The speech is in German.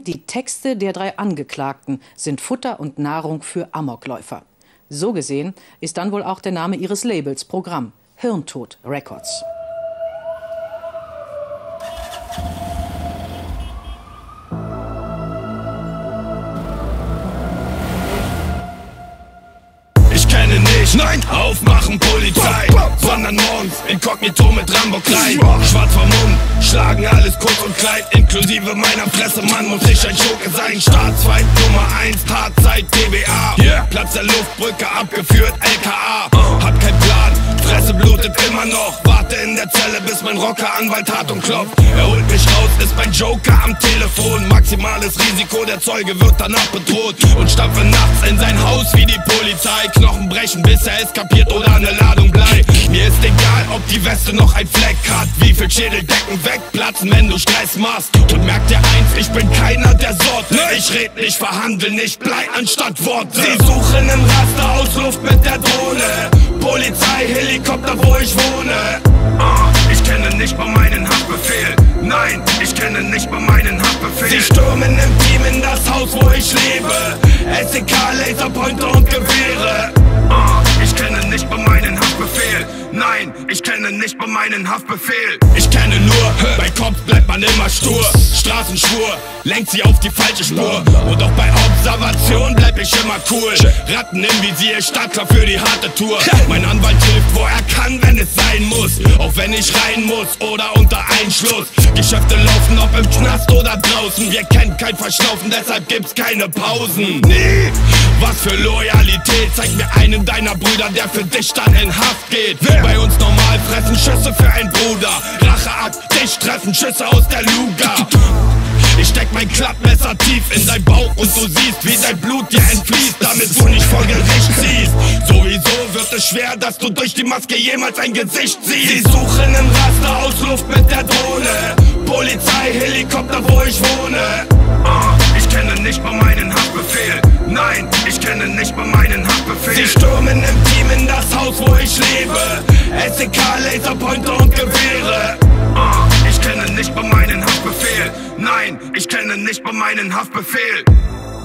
die Texte der 3 Angeklagten sind Futter und Nahrung für Amokläufer. So gesehen ist dann wohl auch der Name ihres Labels Programm: Hirntod Records. Nein, aufmachen Polizei, sondern morgens inkognito mit Rambo klein. Schwarz vom Mund, schlagen alles kurz und klein, inklusive meiner Fresse, man muss nicht ein Schurke sein. Staatsfeind Nummer 1, Tatzeit TBA, Platz der Luftbrücke abgeführt, LKA. Hab kein Plan, Fresse blutet immer noch, warte in der Zelle, bis mein Rockeranwalt hart und klopft. Er holt mich raus, ist mein Joker am Telefon, maximales Risiko, der Zeuge wird danach bedroht. Und stampfe nachts in sein Haus wie die Polizei, Knochen brechen, bis er eskapiert oder eine Ladung Blei. Mir ist egal, ob die Weste noch ein Fleck hat, wie viel Schädeldecken wegplatzen, wenn du Stress machst. Und merk dir eins, ich bin keiner der Sorte, ich red nicht, verhandel nicht, Blei anstatt Worte. Sie suchen im Raster aus Luft mit der Drohne, Polizei, Helikopter, wo ich wohne. Ich kenne nicht mal meinen Haftbefehl, nein, ich kenne nicht mal meinen Haftbefehl. Sie stürmen im Team in das Haus, wo ich lebe, SEK, Laserpointer und Gewehre. Ich kenne nicht mal meinen Haftbefehl, nein, ich kenne nicht mal meinen Haftbefehl. Ich kenne nur, bei Cops bleibt man immer stur, Straßenschwur lenkt sie auf die falsche Spur. Und auch bei Observation bleib ich immer cool, Ratten im Visier, startklar für die harte Tour. Mein Anwalt hilft, wo er kann, wenn es sein muss, auch wenn ich rein muss oder unter Einschluss. Geschäfte laufen, ob im Knast oder draußen, wir kennen kein Verschlaufen, deshalb gibt's keine Pausen. Nie! Was für Loyalität, zeig mir einen deiner Brüder, der für dich dann in Haft geht. Bei uns normal fressen Schüsse für einen Bruder, Racheakt, dich treffen Schüsse aus der Luga. Ich steck mein Klappmesser tief in dein Bauch und du siehst, wie dein Blut dir entfließt, damit du nicht vor Gericht ziehst. Sowieso wird es schwer, dass du durch die Maske jemals ein Gesicht siehst. Sie suchen im Raster aus Luft mit der Drohne, Polizei, Helikopter, wo ich wohne. Ich kenne nicht mal meinen Haftbefehl, nein, ich kenne nicht mal meinen Haftbefehl. Sie stürmen im Team in das Haus, wo ich lebe, SEK, Laserpointer und Gewehre. Ich kenne nicht mal meinen Haftbefehl, nein, ich kenne nicht mal meinen Haftbefehl.